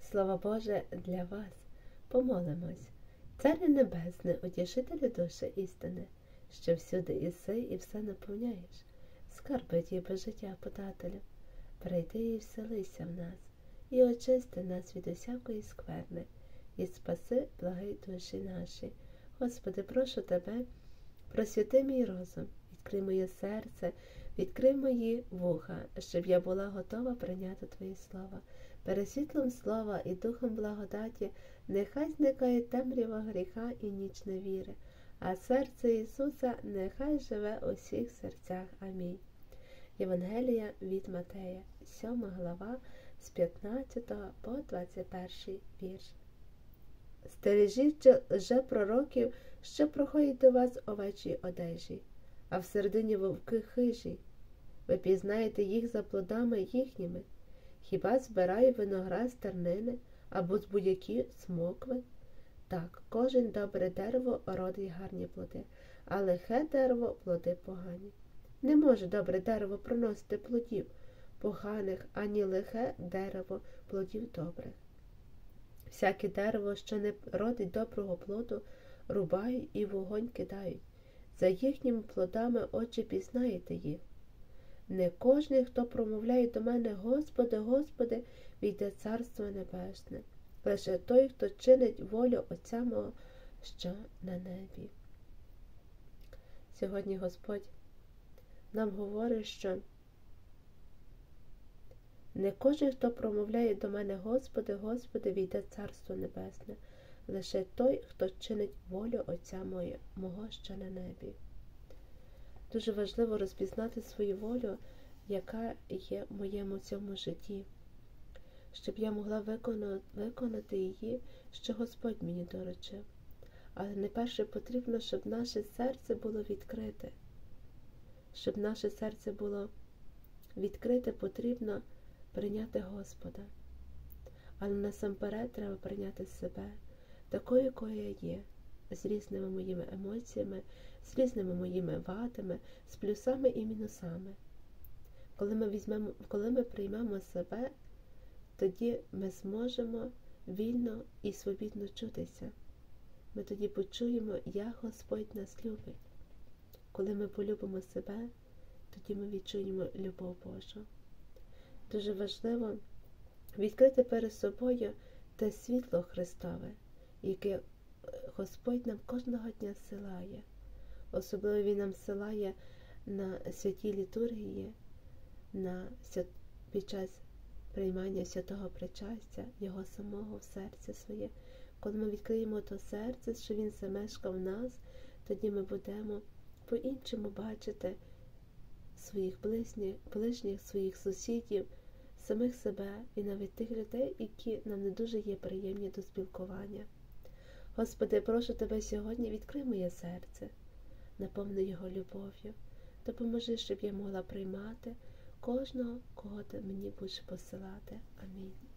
Слово Боже для вас. Помолимось. Царю Небесне, утішителю душі істини, що всюди іси і все наповняєш, скарби діби життя подателю, прийди і вселися в нас, і очисти нас від усякої скверни, і спаси, благай душі наші. Господи, прошу Тебе, просвіти мій розум, відкрий моє серце, відкрий мої вуха, щоб я була готова прийняти Твоє Слово. Перед світлом слова і духом благодаті нехай зникає темрява гріха і ніч невіри, а серце Ісуса нехай живе у всіх серцях. Амінь. Євангелія від Матея, 7 глава, з 15 по 21 вірш. Стережіть лжепророків, що проходять до вас овечій одежі, а всередині вовки хижі. Ви пізнаєте їх за плодами їхніми. Хіба збирає виноград з тернини, або з будь-які смокви? Так, кожен добре дерево родить гарні плоди, а лихе дерево – плоди погані. Не може добре дерево приносити плодів поганих, ані лихе дерево плодів добрих. Всяке дерево, що не родить доброго плоду, рубають і в вогонь кидають. За їхніми плодами очі пізнаєте їх. Не кожний, хто промовляє до мене «Господи, Господи», війде в Царство Небесне, лише той, хто чинить волю Отця мого, що на небі. Сьогодні Господь нам говорить, що не кожен, хто промовляє до мене «Господи, Господи», війде в Царство Небесне, лише той, хто чинить волю Отця мого, що на небі. Дуже важливо розпізнати свою волю, яка є в моєму цьому житті, щоб я могла виконати її, що Господь мені доручив. Але найперше потрібно, щоб наше серце було відкрите. Щоб наше серце було відкрите, потрібно прийняти Господа. Але насамперед треба прийняти себе, такою, якою я є, з різними моїми емоціями, з різними моїми вадами, з плюсами і мінусами. Коли ми приймемо себе, тоді ми зможемо вільно і свобідно чутися. Ми тоді почуємо, як Господь нас любить. Коли ми полюбимо себе, тоді ми відчуємо любов Божу. Дуже важливо відкрити перед собою те світло Христове, яке Господь нам кожного дня зсилає. Особливо Він нам зсилає на святій літургії, під час приймання святого причастя, Його самого в серце своє. Коли ми відкриємо то серце, що Він замешкав в нас, тоді ми будемо по-іншому бачити своїх ближніх, своїх сусідів, самих себе і навіть тих людей, які нам не дуже є приємні до спілкування. Господи, прошу Тебе сьогодні, відкрий моє серце, наповни його любов'ю, допоможи, щоб я могла приймати кожного, кого Ти мені будеш посилати. Амінь.